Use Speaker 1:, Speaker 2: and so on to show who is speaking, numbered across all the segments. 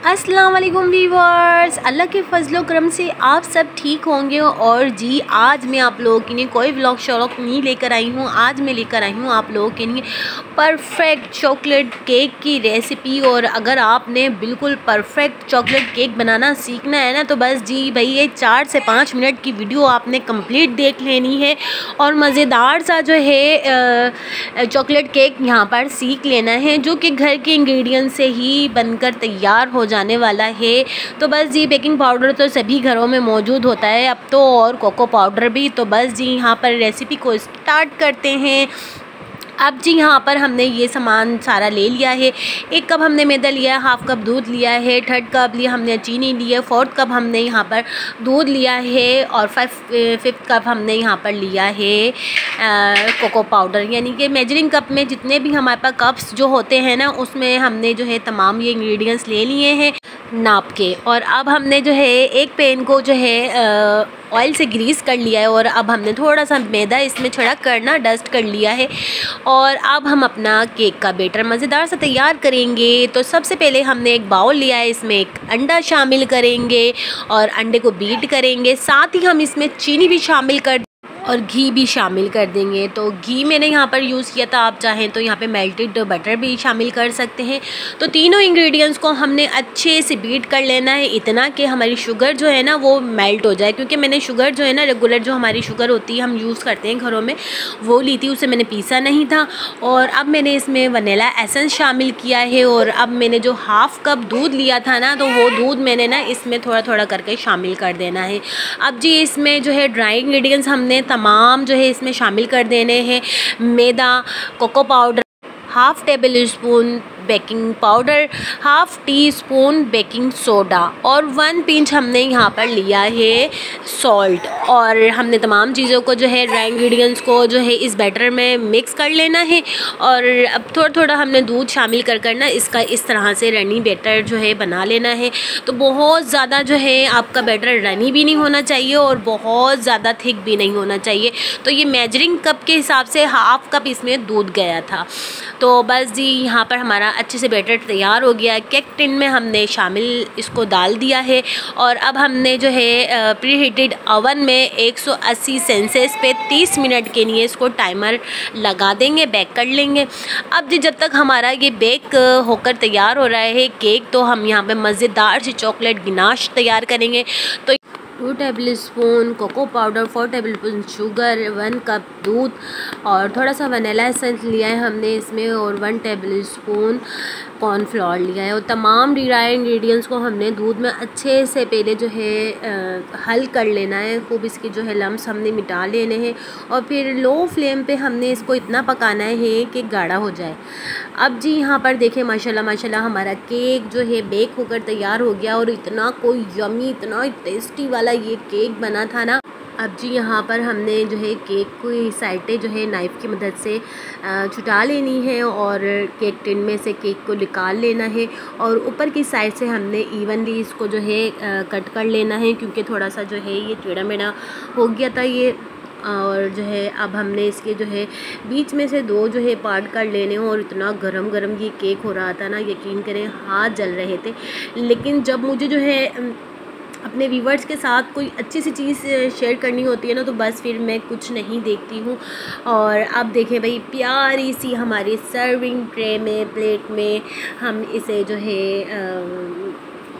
Speaker 1: अस्सलाम वालेकुम वीवर्स, अल्लाह के फजलो करम से आप सब ठीक होंगे। और जी आज मैं आप लोगों के लिए कोई व्लॉग शॉग नहीं लेकर आई हूँ। आज मैं लेकर आई हूँ आप लोगों के लिए परफेक्ट चॉकलेट केक की रेसिपी। और अगर आपने बिल्कुल परफेक्ट चॉकलेट केक बनाना सीखना है ना, तो बस जी भाई ये 4 से 5 मिनट की वीडियो आपने कंप्लीट देख लेनी है और मज़ेदार सा जो है चॉकलेट केक यहाँ पर सीख लेना है, जो कि घर के इंग्रेडिएंट से ही बनकर तैयार हो जाने वाला है। तो बस जी बेकिंग पाउडर तो सभी घरों में मौजूद होता है अब तो, और कोको पाउडर भी। तो बस जी यहाँ पर रेसिपी को स्टार्ट करते हैं। अब जी यहाँ पर हमने ये सामान सारा ले लिया है। 1 कप हमने मैदा लिया है, हाफ़ कप दूध लिया है, 3rd कप लिया हमने चीनी ली है, 4th कप हमने यहाँ पर दूध लिया है और 5th कप हमने यहाँ पर लिया है कोको पाउडर। यानी कि मेजरिंग कप में जितने भी हमारे पास कप्स जो होते हैं ना, उसमें हमने जो है तमाम ये इंग्रेडिएंट्स ले लिए हैं नाप के। और अब हमने जो है एक पैन को जो है ऑयल से ग्रीस कर लिया है और अब हमने थोड़ा सा मैदा इसमें छिड़क कर ना डस्ट कर लिया है। और अब हम अपना केक का बैटर मज़ेदार सा तैयार करेंगे। तो सबसे पहले हमने एक बाउल लिया है, इसमें एक अंडा शामिल करेंगे और अंडे को बीट करेंगे। साथ ही हम इसमें चीनी भी शामिल कर और घी भी शामिल कर देंगे। तो घी मैंने यहाँ पर यूज़ किया था, आप चाहें तो यहाँ पे मेल्टेड बटर भी शामिल कर सकते हैं। तो तीनों इंग्रेडिएंट्स को हमने अच्छे से बीट कर लेना है, इतना कि हमारी शुगर जो है ना वो मेल्ट हो जाए। क्योंकि मैंने शुगर जो है ना रेगुलर जो हमारी शुगर होती है हम यूज़ करते हैं घरों में, वो ली थी, उसे मैंने पीसा नहीं था। और अब मैंने इसमें वनीला एसेंस शामिल किया है। और अब मैंने जो हाफ़ कप दूध लिया था ना, तो वो दूध मैंने ना इसमें थोड़ा थोड़ा करके शामिल कर देना है। अब जी इसमें जो है ड्राई इंग्रेडिएंट्स हमने तमाम जो है इसमें शामिल कर देने हैं। मैदा, cocoa powder, half tablespoon baking powder, half teaspoon baking soda और 1 पिंच हमने यहाँ पर लिया है सॉल्ट। और हमने तमाम चीज़ों को जो है ड्राई इंग्रेडिएंट्स को जो है इस बैटर में मिक्स कर लेना है। और अब थोड़ा थोड़ा हमने दूध शामिल कर ना इसका इस तरह से रनी बैटर जो है बना लेना है। तो बहुत ज़्यादा जो है आपका बैटर रनी भी नहीं होना चाहिए और बहुत ज़्यादा थिक भी नहीं होना चाहिए। तो ये मेजरिंग कप के हिसाब से हाफ़ कप इसमें दूध गया था। तो बस जी यहाँ पर हमारा अच्छे से बैटर तैयार हो गया। केक टिन में हमने शामिल इसको डाल दिया है और अब हमने जो है प्री हीटेड ओवन में 180 सेल्सियस पे 30 मिनट के लिए इसको टाइमर लगा देंगे, बेक कर लेंगे। अब जी जब तक हमारा ये बेक होकर तैयार हो रहा है केक, तो हम यहाँ पे मज़ेदार सी चॉकलेट गिनाश तैयार करेंगे। तो 2 tablespoon cocoa powder, 4 tablespoon sugar, 1 cup दूध और थोड़ा सा वनीला एसेंस लिया है हमने इसमें और 1 टेबल स्पून कॉर्नफ्लोर लिया है। और तमाम ड्राई इंग्रेडिएंट्स को हमने दूध में अच्छे से पहले जो है हल कर लेना है। खूब इसके जो है लम्स हमने मिटा लेने हैं और फिर लो फ्लेम पे हमने इसको इतना पकाना है कि गाढ़ा हो जाए। अब जी यहाँ पर देखें माशाल्लाह माशाल्लाह हमारा केक जो है बेक होकर तैयार हो गया और इतना कोई यमी इतना टेस्टी वाला ये केक बना था ना। अब जी यहाँ पर हमने जो है केक की साइडें जो है नाइफ़ की मदद से छुटा लेनी है और केक टिन में से केक को निकाल लेना है। और ऊपर की साइड से हमने इवनली इसको जो है कट कर लेना है, क्योंकि थोड़ा सा जो है ये टेढ़ा मेढ़ा हो गया था ये। और जो है अब हमने इसके जो है बीच में से 2 जो है पार्ट कर लेने हैं। और इतना गरम गरम ये केक हो रहा था ना, यकीन करें हाथ जल रहे थे। लेकिन जब मुझे जो है अपने व्यूवर्स के साथ कोई अच्छी सी चीज़ शेयर करनी होती है ना, तो बस फिर मैं कुछ नहीं देखती हूँ। और अब देखें भाई प्यारी सी हमारी सर्विंग ट्रे में प्लेट में हम इसे जो है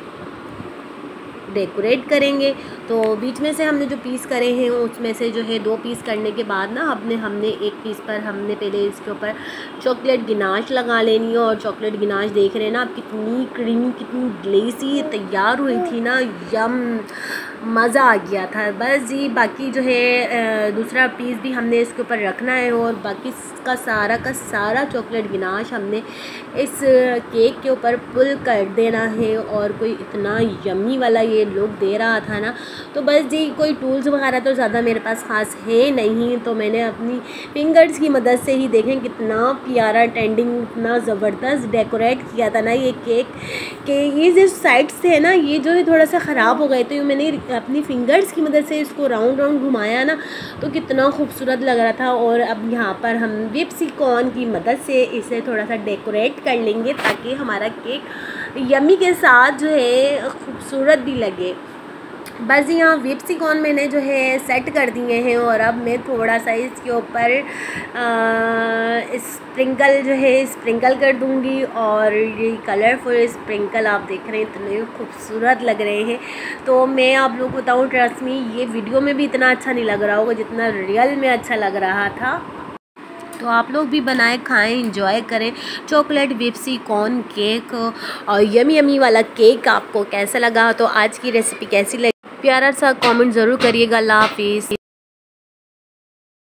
Speaker 1: डेकोरेट करेंगे। तो बीच में से हमने जो पीस करे हैं उसमें से जो है 2 पीस करने के बाद ना हमने 1 पीस पर हमने पहले इसके ऊपर चॉकलेट गिनाश लगा लेनी है। और चॉकलेट गिनाश देख रहे हैं ना आप, कितनी क्रीमी कितनी ग्लेसी तैयार हुई थी ना, यम मज़ा आ गया था। बस जी बाकी जो है दूसरा पीस भी हमने इसके ऊपर रखना है और बाकी का सारा चॉकलेट गिनाश हमने इस केक के ऊपर पुल कर देना है। और कोई इतना यमी वाला ये लुक दे रहा था ना, तो बस जी कोई टूल्स वगैरह तो ज़्यादा मेरे पास ख़ास है नहीं, तो मैंने अपनी फिंगर्स की मदद से ही देखें कितना प्यारा ट्रेंडिंग इतना ज़बरदस्त डेकोरेट किया था ना ये केक के। ये जो साइड से है ना ये जो है थोड़ा सा ख़राब हो गए थे, मैंने अपनी फिंगर्स की मदद से इसको राउंड घुमाया ना, तो कितना खूबसूरत लग रहा था। और अब यहाँ पर हम व्हिप सिलिकॉन की मदद से इसे थोड़ा सा डेकोरेट कर लेंगे ताकि हमारा केक यमी के साथ जो है खूबसूरत भी लगे। बस यहाँ विप्सी कॉर्न मैंने जो है सेट कर दिए हैं और अब मैं थोड़ा सा इसके ऊपर स्प्रिंकल जो है स्प्रिंकल कर दूँगी। और ये कलरफुल स्प्रिंकल आप देख रहे हैं इतने खूबसूरत लग रहे हैं। तो मैं आप लोगों को बताऊँ, ट्रस्ट मी, ये वीडियो में भी इतना अच्छा नहीं लग रहा होगा जितना रियल में अच्छा लग रहा था। तो आप लोग भी बनाए, खाएं, इंजॉय करें। चॉकलेट विप्सी कॉर्न केक और यमी यमी वाला केक आपको कैसा लगा, तो आज की रेसिपी कैसी लगी, प्यारा सा कमेंट ज़रूर करिएगा। अल्लाह हाफिज़।